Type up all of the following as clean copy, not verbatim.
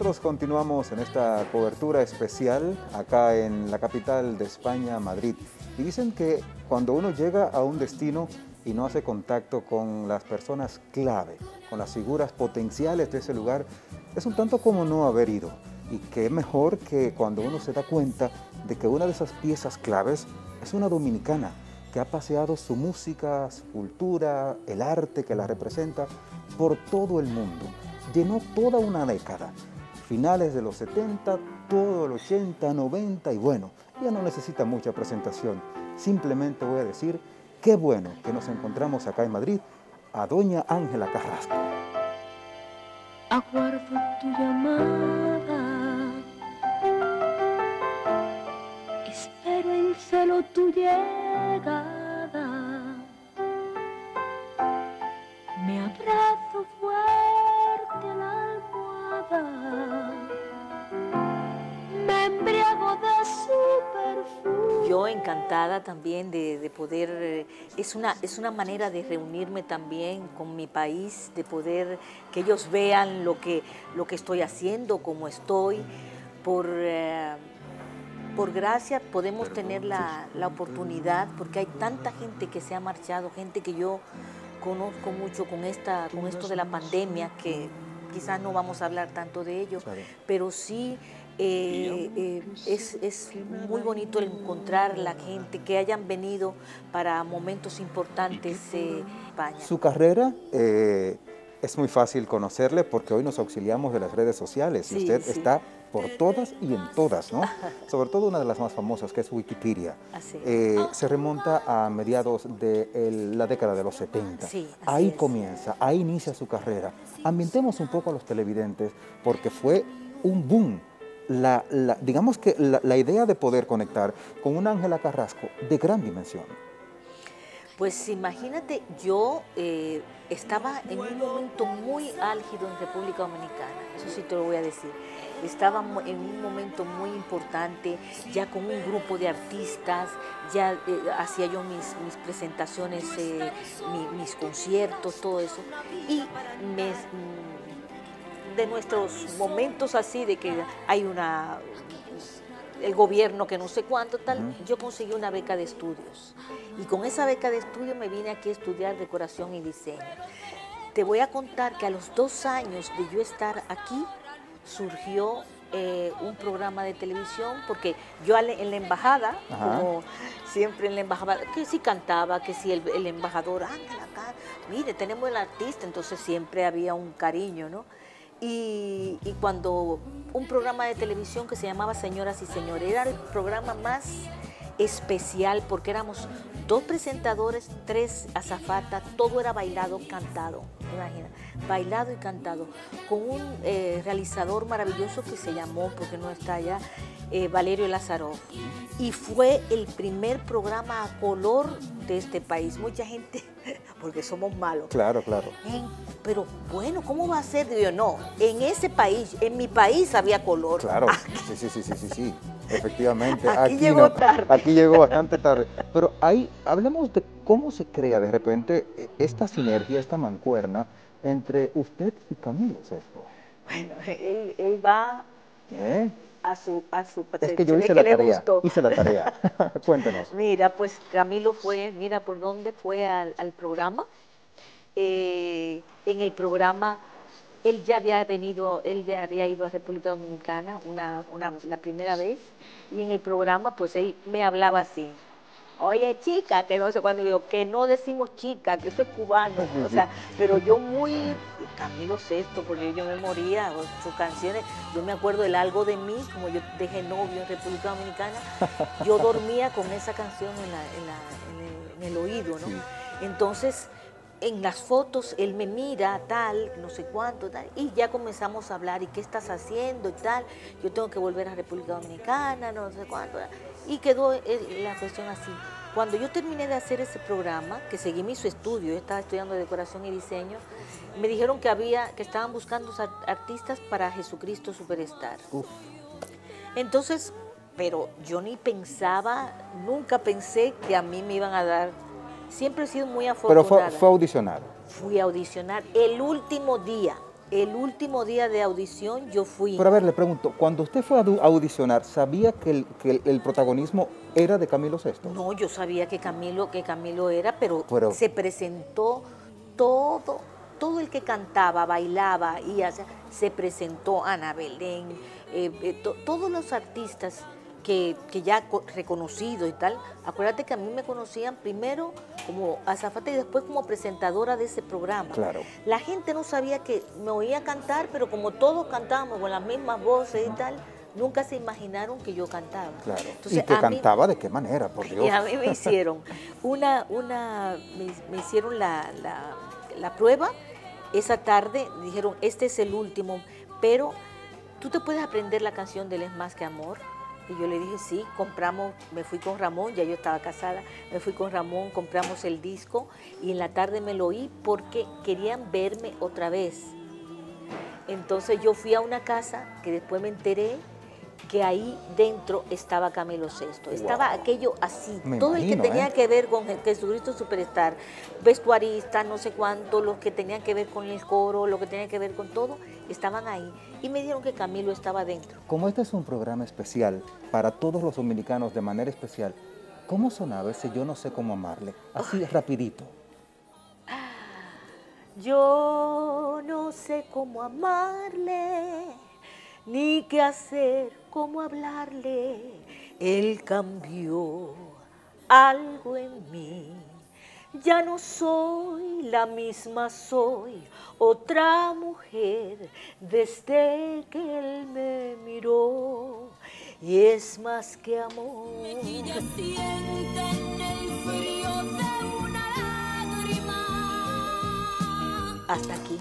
nosotros continuamos en esta cobertura especial acá en la capital de España, Madrid. Y dicen que cuando uno llega a un destino y no hace contacto con las personas clave, con las figuras potenciales de ese lugar, es un tanto como no haber ido. Y qué mejor que cuando uno se da cuenta de que una de esas piezas claves es una dominicana que ha paseado su música, su cultura, el arte que la representa por todo el mundo. Llenó toda una década, finales de los 70, todo el 80, 90 y bueno, ya no necesita mucha presentación. Simplemente voy a decir, qué bueno que nos encontramos acá en Madrid a doña Ángela Carrasco. Aguardo tu llamada, espero en celo tu llegada, me abrazo fuerte a la almohada, me embriago de su perfume. Yo encantada también de poder, es una manera de reunirme también con mi país, de poder que ellos vean lo que estoy haciendo, cómo estoy. Por gracia podemos tener la oportunidad, porque hay tanta gente que se ha marchado, gente que yo conozco mucho con esto de la pandemia, que quizás no vamos a hablar tanto de ello, pero sí es muy bonito encontrar la gente que hayan venido para momentos importantes en España. Su carrera es muy fácil conocerle porque hoy nos auxiliamos de las redes sociales y usted está por todas y en todas, ¿no? Sobre todo una de las más famosas, que es Wikipedia. Se remonta a mediados de la década de los 70. Ahí comienza, ahí inicia su carrera. Ambientemos un poco a los televidentes porque fue un boom. Digamos que la idea de poder conectar con una Ángela Carrasco de gran dimensión. Pues imagínate, yo estaba en un momento muy álgido en República Dominicana, eso sí te lo voy a decir. Estaba en un momento muy importante, ya con un grupo de artistas, ya hacía yo mis presentaciones, mis conciertos, todo eso. Y de nuestros momentos así, de que hay el gobierno que no sé cuánto, tal, yo conseguí una beca de estudios. Y con esa beca de estudios me vine aquí a estudiar decoración y diseño. Te voy a contar que a los 2 años de yo estar aquí, surgió un programa de televisión, porque yo en la embajada, como siempre en la embajada, que si cantaba, que si el embajador, Ángela, acá, mire, tenemos el artista, entonces siempre había un cariño, ¿no? Y cuando un programa de televisión que se llamaba Señoras y Señores, era el programa más especial porque éramos 2 presentadores, 3 azafatas, todo era bailado, cantado, imagina, bailado y cantado, con un realizador maravilloso que se llamó, porque no está allá, Valerio Lázaro, y fue el primer programa a color de este país. Mucha gente, porque somos malos. Claro, claro. Pero bueno, ¿cómo va a ser? Digo yo, no, en ese país, en mi país había color. Claro, sí, efectivamente. Aquí llegó tarde. Aquí llegó bastante tarde. Pero ahí, hablemos de cómo se crea de repente esta sinergia, esta mancuerna entre usted y Camilo Sesto. Bueno, él va a su es que yo hice la tarea. Cuéntanos. Mira, pues Camilo fue, mira por dónde fue al programa. En el programa, él ya había ido a República Dominicana la primera vez, y en el programa pues él me hablaba así: oye chica, que no sé cuándo, digo, que no decimos chica, que soy cubano, o sea, pero yo muy Camilo Sesto, porque yo me moría, sus canciones, yo me acuerdo del Algo de Mí, como yo dejé novio en República Dominicana, yo dormía con esa canción en el oído, ¿no? Entonces, en las fotos él me mira, tal, no sé cuánto, tal, y ya comenzamos a hablar, ¿y qué estás haciendo? Y tal, yo tengo que volver a República Dominicana, no sé cuánto, y quedó la cuestión así. Cuando yo terminé de hacer ese programa, que seguí mi estudio, yo estaba estudiando decoración y diseño, me dijeron que estaban buscando artistas para Jesucristo Superstar. Entonces, pero yo ni pensaba, nunca pensé que a mí me iban a dar. Siempre he sido muy afortunada. Pero fue a audicionar. Fui a audicionar el último día. El último día de audición yo fui. Pero a ver, le pregunto, cuando usted fue a audicionar, ¿sabía que el protagonismo era de Camilo Sesto? No, yo sabía que Camilo era, pero Pero- se presentó todo el que cantaba, bailaba y se presentó Ana Belén, todos los artistas que ya reconocidos y tal. Acuérdate que a mí me conocían primero como azafata y después como presentadora de ese programa. Claro. La gente no sabía que me oía cantar, pero como todos cantábamos con las mismas voces y tal, nunca se imaginaron que yo cantaba. Claro. Entonces, ¿Y que a mí- cantaba de qué manera, por Dios? y a mí me hicieron me hicieron la prueba. Esa tarde dijeron, este es el último, pero tú te puedes aprender la canción de Él es más que amor. Y yo le dije, sí, compramos, me fui con Ramón, ya yo estaba casada, me fui con Ramón, compramos el disco y en la tarde me lo oí porque querían verme otra vez. Entonces yo fui a una casa que después me enteré que ahí dentro estaba Camilo Sesto. Estaba aquello así, Me todo el imagino, que tenía ¿eh? que ver con Jesucristo Superstar, vestuarista, no sé cuánto, los que tenían que ver con el coro, lo que tenían que ver con todo, estaban ahí. Y me dijeron que Camilo estaba dentro. Como este es un programa especial para todos los dominicanos de manera especial, ¿cómo sonaba ese Yo no sé cómo amarle? Así rapidito. Yo no sé cómo amarle, ni qué hacer, cómo hablarle. Él cambió algo en mí. Ya no soy la misma, soy otra mujer desde que él me miró. Y es más que amor. Ella sienten el frío de una lágrima. Hasta aquí.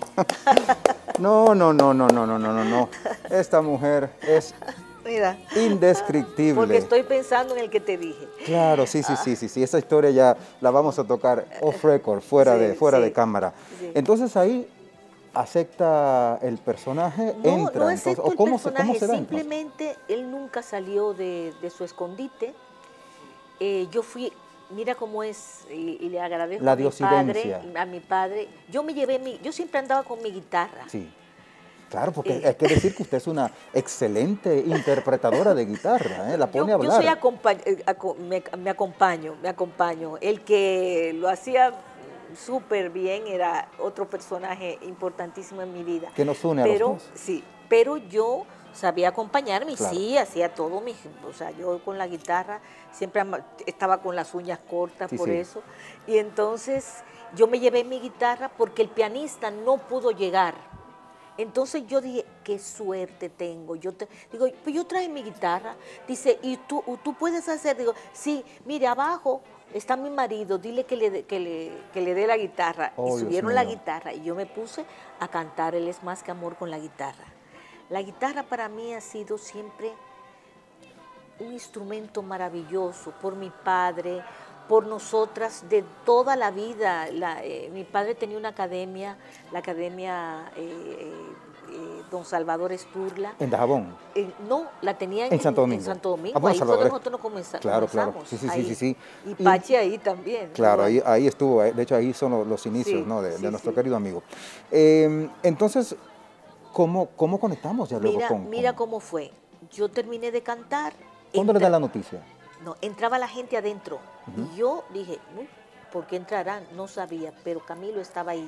No. Esta mujer es Mira. indescriptible. Porque estoy pensando en el que te dije. Claro, sí. Esa historia ya la vamos a tocar off record, fuera Sí, de cámara. sí. Entonces ahí acepta el personaje, No, entra. no Entonces, excepto ¿o el cómo personaje, se da entonces? simplemente él nunca salió de su escondite. Yo fui, mira cómo es, y le agradezco La a mi padre, diosidencia. a mi padre. Yo siempre andaba con mi guitarra. Sí. Claro, porque hay que decir que usted es una excelente interpretadora de guitarra, ¿eh? La pone a Yo hablar. soy me acompaño. El que lo hacía súper bien era otro personaje importantísimo en mi vida. Que nos une a los dos. Sí, pero yo sabía acompañarme y Claro. sí, hacía todo o sea, yo con la guitarra siempre estaba con las uñas cortas Sí, por sí. eso. Y entonces yo me llevé mi guitarra porque el pianista no pudo llegar. Entonces yo dije, qué suerte tengo. Digo, pues yo traje mi guitarra. Dice, ¿y tú puedes hacer? Digo, sí, mire, abajo está mi marido, dile que le dé la guitarra. Oh, y Dios subieron la mío. guitarra y yo me puse a cantar Él es más que amor con la guitarra. La guitarra para mí ha sido siempre un instrumento maravilloso por mi padre, por nosotras de toda la vida. Mi padre tenía una academia, la academia Don Salvador Esturla. En Dajabón. No, la tenía En Santo Domingo. En Santo Domingo. Ah, bueno, Ahí fue Salvador. que nosotros nos comenzamos. Claro. Sí. Ahí. Y Y- Pachi ahí también. Claro, Bueno. ahí estuvo, de hecho ahí son los inicios, Sí, ¿no? de sí, nuestro sí. querido amigo. Entonces, ¿cómo conectamos ya luego Mira con... cómo fue. Yo terminé de cantar. ¿Cuándo le dan la noticia? No, entraba la gente adentro. Y yo dije, ¿por qué entrarán? No sabía, pero Camilo estaba ahí.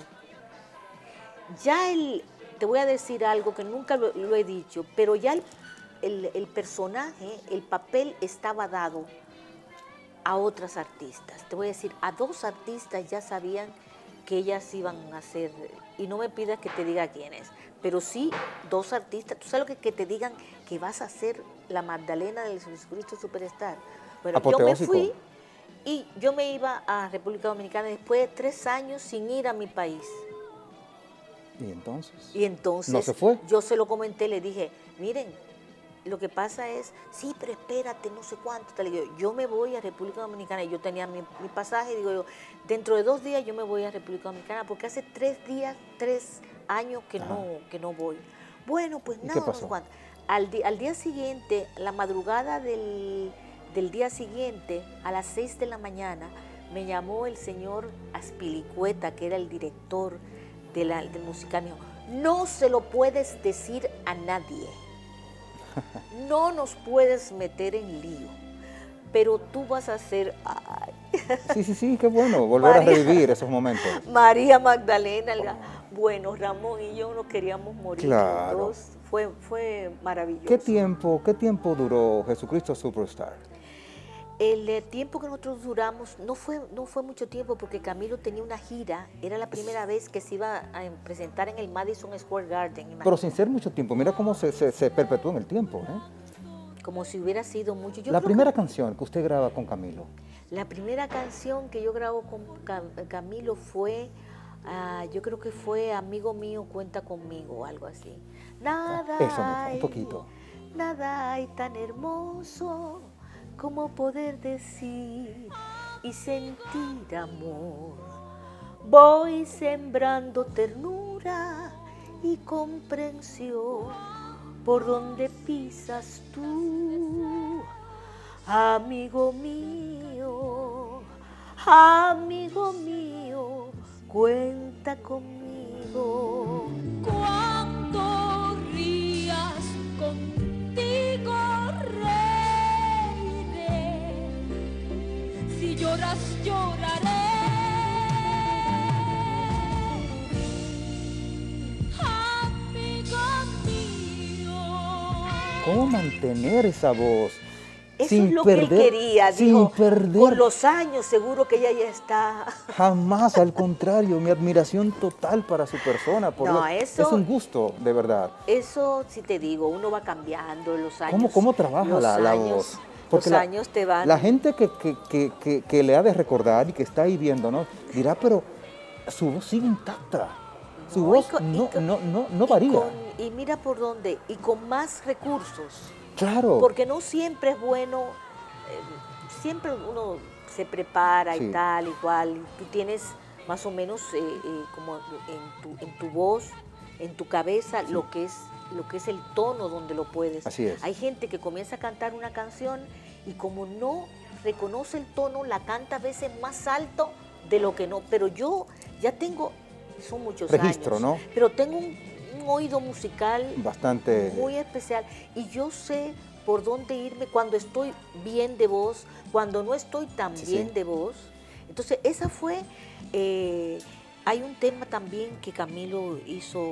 Te voy a decir algo que nunca lo he dicho, pero ya el personaje, el papel estaba dado a otras artistas. Te voy a decir, a 2 artistas ya sabían que ellas iban a hacer, y no me pidas que te diga quiénes, pero sí 2 artistas. ¿Tú sabes lo que te digan que vas a ser la Magdalena del Jesucristo Superstar? Bueno, yo me Apoteósico. fui y yo me iba a República Dominicana después de 3 años sin ir a mi país. ¿Y entonces? Y entonces ¿No se fue? yo se lo comenté, le dije, miren, lo que pasa es, sí, pero espérate, no sé cuánto. Le digo, yo me voy a República Dominicana y yo tenía mi pasaje, digo yo, dentro de 2 días yo me voy a República Dominicana porque hace 3 años que no voy. Bueno, pues ¿Y nada, qué no sé pasó? cuánto. Al día siguiente, la madrugada del día siguiente, a las 6 de la mañana, me llamó el señor Aspilicueta, que era el director del musical. Me dijo, no se lo puedes decir a nadie. No nos puedes meter en lío. Pero tú vas a ser... ay. Sí, qué bueno volver a revivir esos momentos. María Magdalena, bueno, Ramón y yo no queríamos morir Claro. juntos. Fue maravilloso. ¿Qué tiempo duró Jesucristo Superstar? El tiempo que nosotros duramos no fue mucho tiempo porque Camilo tenía una gira. Era la primera vez que se iba a presentar en el Madison Square Garden. Pero sin ser mucho tiempo, mira cómo se perpetuó en el tiempo, ¿eh? Como si hubiera sido mucho. La primera canción que usted graba con Camilo. La primera canción que yo grabo con Camilo fue, yo creo que fue Amigo Mío, Cuenta Conmigo, o algo así. Nada Eso mismo, un hay, poquito. nada hay tan hermoso como poder decir y sentir amor. Voy sembrando ternura y comprensión por donde pisas tú, amigo mío, cuenta conmigo. Cuando rías contigo reiré, si lloras lloraré. Amigo mío. ¿Cómo mantener esa voz? Eso es lo que él quería, sin dijo, perder. con los años seguro que ella ya está. Jamás, al contrario, mi admiración total para su persona. Por No, Dios, eso- es un gusto, de verdad. Eso sí te digo, uno va cambiando los años. ¿Cómo trabaja los la años, voz? Los años te van. La gente que le ha de recordar y que está ahí viendo, ¿no? Dirá, pero su voz sigue intacta. Su No, voz y con- no varía. Y mira por dónde, y con más recursos. Claro. Porque no siempre es bueno, siempre uno se prepara y Sí. tal, igual, y tú tienes más o menos como en tu voz, en tu cabeza, lo que es el tono donde lo puedes. Así es. Hay gente que comienza a cantar una canción y como no reconoce el tono, la canta a veces más alto de lo que no. Pero yo ya tengo, son muchos Registro, años, ¿no? pero tengo un oído musical Bastante. muy especial y yo sé por dónde irme cuando estoy bien de voz, cuando no estoy tan Sí, bien sí. de voz. Entonces esa fue, hay un tema también que Camilo hizo,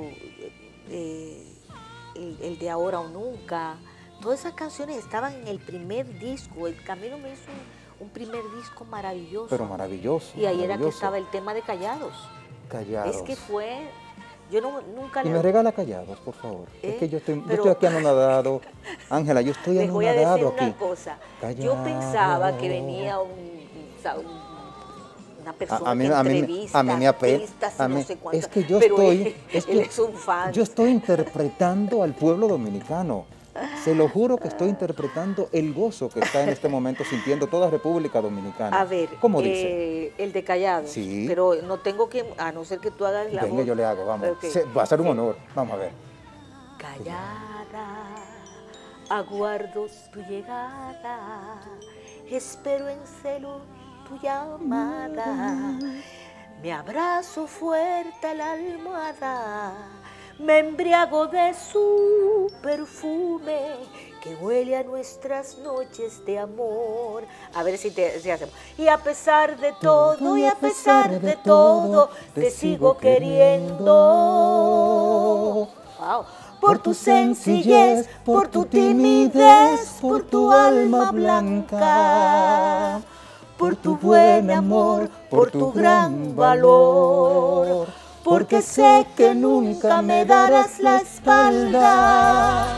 el de Ahora o Nunca. Todas esas canciones estaban en el primer disco. El Camilo me hizo un primer disco maravilloso. Pero maravilloso. Y ahí era que maravilloso. estaba el tema de Callados. Callados. Es que fue, yo nunca Y me regala Callados, por favor. Es ¿Eh? que yo Pero- estoy aquí anonadado. Ángela, yo estoy Les voy a decir anonadado una aquí. cosa. Callados. Yo pensaba que venía una persona que entrevista a mí me apena. artistas y no sé cuántas, Es que yo pero estoy, él es un fan. yo estoy interpretando al pueblo dominicano. Se lo juro que estoy interpretando el gozo que está en este momento sintiendo toda República Dominicana. A ver, ¿Cómo dice? el de Callados. Sí. Pero no tengo que, a no ser que tú hagas la Venga, voz. yo le hago, vamos. Ok. Va a ser un honor. Vamos a ver. Callada, aguardo tu llegada, espero en celo tu llamada, me abrazo fuerte a la almohada, me embriago de su perfume que huele a nuestras noches de amor. A ver si hacemos. Y a pesar de todo, y a pesar de todo, te sigo queriendo. Wow. Por tu sencillez, por tu timidez, por tu alma blanca, por tu buen amor, por tu gran valor, porque sé que nunca me darás la espalda.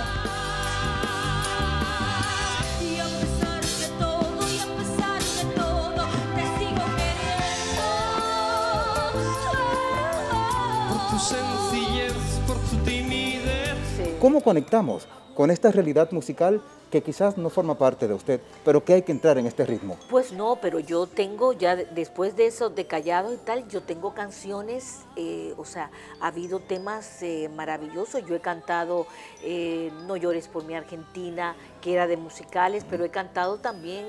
Y a pesar de todo, y a pesar de todo, te sigo queriendo. Por tu sencillez, por tu timidez. Sí. ¿Cómo conectamos con esta realidad musical que quizás no forma parte de usted, pero que hay que entrar en este ritmo? Pues no, pero yo tengo ya, después de eso, de Callado y tal, yo tengo canciones, o sea, ha habido temas maravillosos. Yo he cantado No llores por mi Argentina, que era de musicales, pero he cantado también,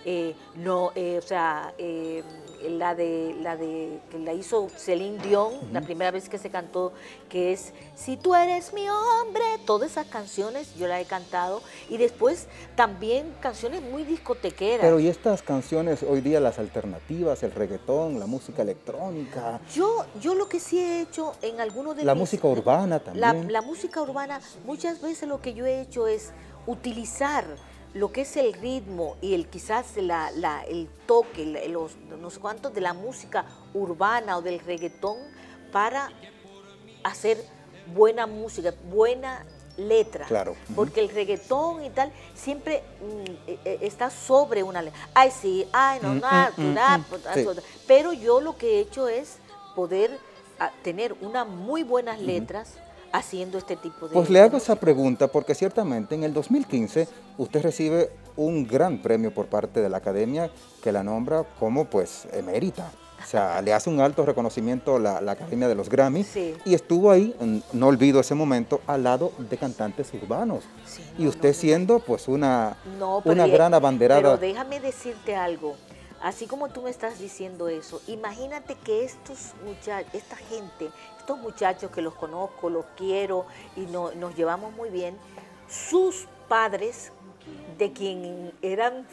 que la hizo Celine Dion, la primera vez que se cantó, que es Si tú eres mi hombre. Todas esas canciones yo las he cantado, y después también canciones muy discotequeras. Pero ¿y estas canciones hoy día, las alternativas, el reggaetón, la música electrónica? Yo lo que sí he hecho en algunos de La mis- música urbana también. La música urbana, muchas veces lo que yo he hecho es utilizar lo que es el ritmo y quizás el toque, los no sé cuántos de la música urbana o del reggaetón para hacer buena música, buena letra. Claro. Porque el reggaetón y tal siempre está sobre una letra. Ay, sí, ay, no, Sí. Pero yo lo que he hecho es poder tener unas muy buenas letras haciendo este tipo de... Pues le hago de esa música. pregunta porque ciertamente en el 2015 usted recibe un gran premio por parte de la Academia que la nombra como pues emérita. O sea, le hace un alto reconocimiento la Academia de los Grammy, Sí. y estuvo ahí, no olvido ese momento, al lado de cantantes urbanos. Sí, Y no, usted no, no. siendo pues una Pero gran abanderada. Pero déjame decirte algo. Así como tú me estás diciendo eso, imagínate que estos muchachos que los conozco, los quiero y nos llevamos muy bien, sus padres, de quien eran...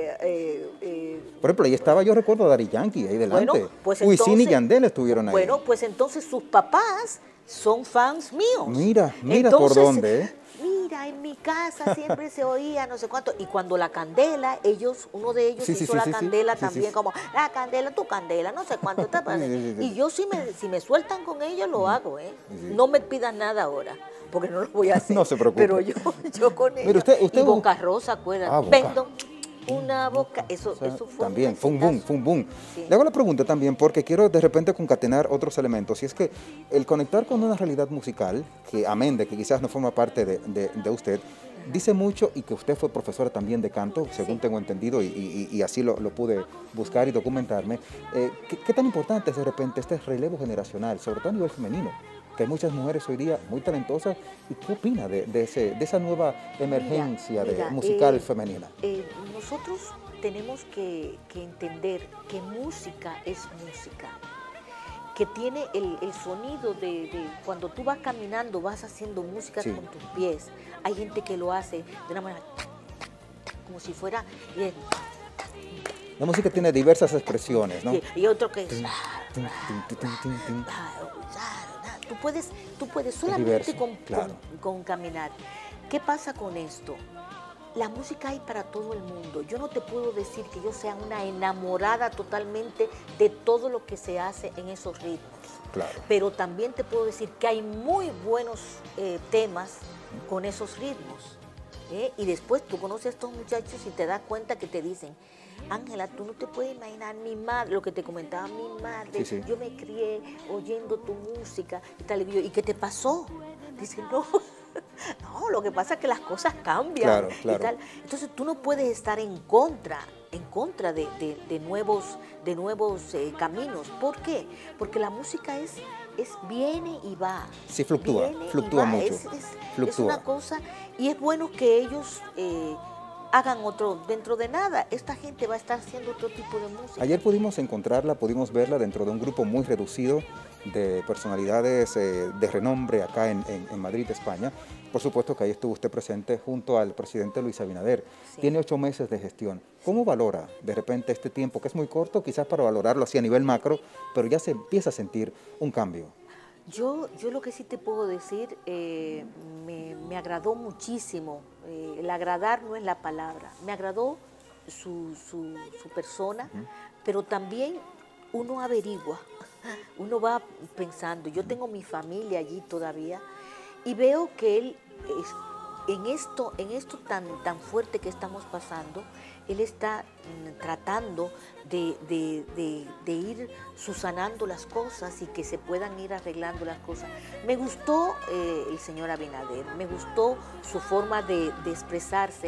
Por ejemplo, ahí estaba, yo recuerdo, Daddy Yankee, ahí delante. Bueno, pues Wisin y entonces- Yandel estuvieron ahí. Bueno, pues entonces sus papás son fans míos. Mira por dónde, ¿eh? Mira, en mi casa siempre se oía no sé cuánto. Y cuando la Candela, uno de ellos Sí, sí, hizo sí, la sí, sí. Candela Sí, sí, también, sí. como la Candela, tu Candela, no sé cuánto. Sí. Y yo si me sueltan con ellos, lo hago, ¿eh? Sí. No me pidas nada ahora, porque no lo voy a hacer. No se preocupe. Pero yo con ellos. Mire, usted y Boca Rosa, acuérdate. Boca. Vendo una boca. Eso O sea, fue también, fue un boom, exitazo. fue un boom. Sí. Le hago la pregunta también porque quiero de repente concatenar otros elementos, y es que el conectar con una realidad musical, que amén de que quizás no forma parte de usted, dice mucho, y que usted fue profesora también de canto, según Sí. tengo entendido, y así lo pude buscar y documentarme. ¿Qué tan importante es de repente este relevo generacional, sobre todo a nivel femenino? Que hay muchas mujeres hoy día muy talentosas. ¿Y qué opina de esa nueva emergencia Mira, musical femenina? Nosotros tenemos que entender que música es música, que tiene el sonido de cuando tú vas caminando, vas haciendo música Sí. con tus pies. Hay gente que lo hace de una manera tac, tac, tac, como si fuera... La música tiene diversas expresiones, ¿no? y otro que... Tin, tin, tin, tin, tin, tin. Tú puedes solamente diverso, claro. con caminar. ¿Qué pasa con esto? La música hay para todo el mundo. Yo no te puedo decir que yo sea una enamorada totalmente de todo lo que se hace en esos ritmos. Claro. Pero también te puedo decir que hay muy buenos temas con esos ritmos. Y después tú conoces a estos muchachos y te das cuenta que te dicen, Ángela, tú no te puedes imaginar mi madre, lo que te comentaba mi madre, Sí, sí. yo me crié oyendo tu música y tal, y qué te pasó? Dice, no, no, lo que pasa es que las cosas cambian. Claro, y claro. tal. Entonces tú no puedes estar en contra de nuevos caminos. ¿Por qué? Porque la música viene y va. Sí, fluctúa, Viene y fluctúa va. mucho, Es fluctúa. una cosa, y es bueno que ellos hagan otro, dentro de nada, esta gente va a estar haciendo otro tipo de música. Ayer pudimos encontrarla, pudimos verla dentro de un grupo muy reducido de personalidades de renombre acá en Madrid, España. Por supuesto que ahí estuvo usted presente junto al presidente Luis Abinader. Sí. Tiene 8 meses de gestión. ¿Cómo valora de repente este tiempo, que es muy corto, quizás para valorarlo así a nivel macro, pero ya se empieza a sentir un cambio? Yo lo que sí te puedo decir, me agradó muchísimo, el agradar no es la palabra, me agradó su persona, pero también uno averigua, uno va pensando, yo tengo mi familia allí todavía y veo que él en esto tan fuerte que estamos pasando, él está tratando de ir subsanando las cosas y que se puedan ir arreglando las cosas. Me gustó el señor Abinader, me gustó su forma de expresarse,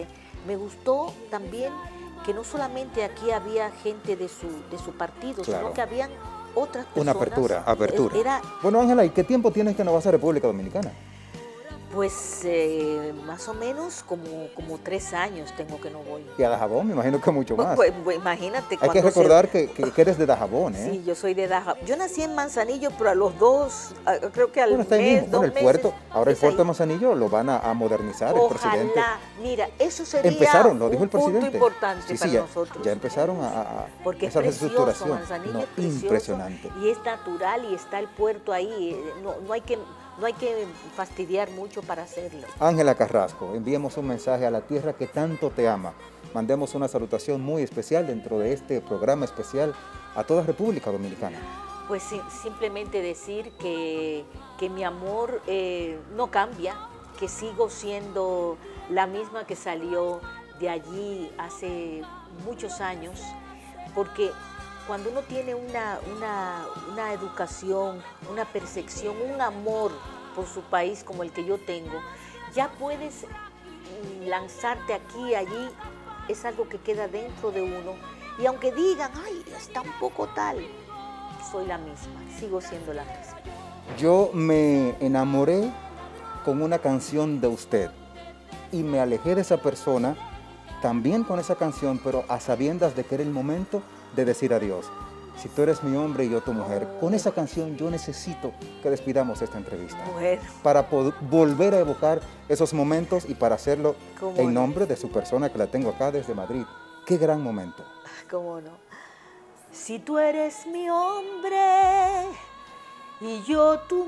Me gustó también que no solamente aquí había gente de su partido, Claro. sino que habían otras personas. Una apertura. Era, Bueno, Ángela, ¿y qué tiempo tienes que no vas a República Dominicana? pues, más o menos como 3 años tengo que no voy. Y a Dajabón, me imagino que mucho más. Pues, imagínate. Hay que cuando recordar que eres de Dajabón, ¿eh? Sí, yo soy de Dajabón. Yo nací en Manzanillo, pero a los 2, creo que al Bueno, está ahí mes, mismo. 2 Bueno, el meses. puerto, ahora el es puerto de ahí. Manzanillo lo van a modernizar, el presidente. Ojalá, mira, eso sería Empezaron, lo dijo el un punto presidente. importante Sí, para ya, nosotros. ya empezaron a Porque es esa precioso, reestructuración. Manzanillo No, es precioso impresionante. y es natural y está el puerto ahí. No hay que fastidiar mucho para hacerlo. Ángela Carrasco, enviemos un mensaje a la tierra que tanto te ama. Mandemos una salutación muy especial dentro de este programa especial a toda República Dominicana. Pues simplemente decir que mi amor no cambia, que sigo siendo la misma que salió de allí hace muchos años, porque cuando uno tiene una educación, una percepción, un amor por su país como el que yo tengo, ya puedes lanzarte aquí y allí, es algo que queda dentro de uno. Y aunque digan, ay, está un poco tal, soy la misma, sigo siendo la misma. Yo me enamoré con una canción de usted y me alejé de esa persona también con esa canción, pero a sabiendas de que era el momento de decir adiós. Si tú eres mi hombre y yo tu mujer, con esa canción yo necesito que despidamos esta entrevista. Bueno, Para volver a evocar esos momentos y para hacerlo ¿Cómo en no? nombre de su persona que la tengo acá desde Madrid. Qué gran momento. ¿cómo no? Si tú eres mi hombre y yo tu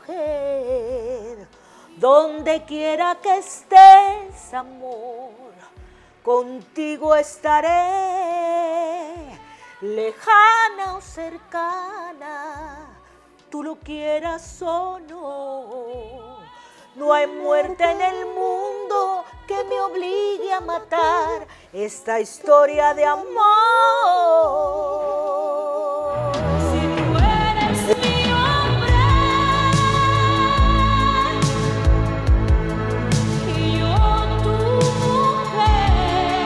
mujer, donde quiera que estés, amor, contigo estaré, lejana o cercana, tú lo quieras o no. No hay muerte en el mundo que me obligue a matar esta historia de amor. Si tú eres mi hombre y yo tu mujer,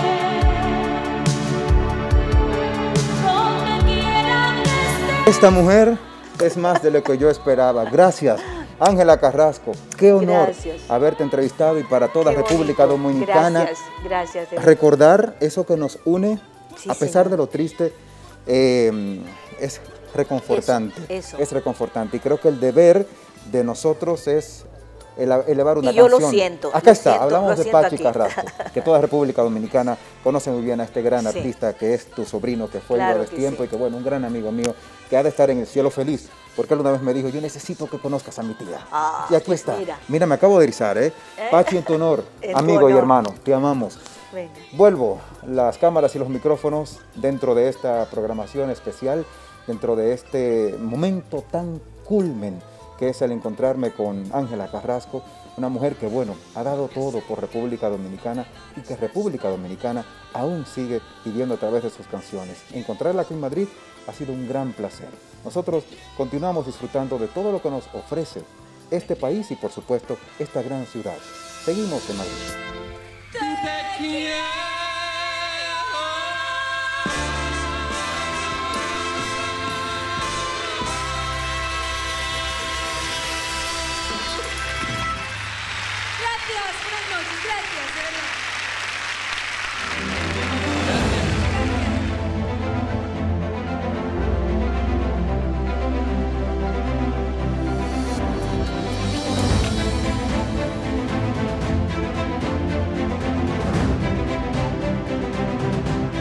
donde quiera que estés. Esta mujer es más de lo que yo esperaba. Gracias, Ángela Carrasco. Qué honor Gracias. haberte entrevistado y para toda Qué República bonito. Dominicana. Gracias. De verdad. Recordar eso que nos une, Sí, a pesar señor. de lo triste, es reconfortante. Eso. Es reconfortante. Y creo que el deber de nosotros es elevar una Y yo lo canción. siento, Acá lo está, siento, hablamos lo de siento Pachi aquí. Carrasco, que toda República Dominicana conoce muy bien a este gran Sí. artista que es tu sobrino, que fue Claro el que tiempo sí. y que bueno, un gran amigo mío, que ha de estar en el cielo feliz. Porque él una vez me dijo, yo necesito que conozcas a mi tía. Ah, y aquí pues está. mira. Mira, me acabo de erizar, ¿eh? Pachi, en tu honor, En tu amigo y honor. hermano, te amamos. Venga. Vuelvo las cámaras y los micrófonos dentro de esta programación especial, dentro de este momento tan culmen que es el encontrarme con Ángela Carrasco, una mujer que, bueno, ha dado todo por República Dominicana y que República Dominicana aún sigue viviendo a través de sus canciones. Encontrarla aquí en Madrid ha sido un gran placer. Nosotros continuamos disfrutando de todo lo que nos ofrece este país y, por supuesto, esta gran ciudad. Seguimos en Madrid. Gracias, buenas noches, gracias, de verdad.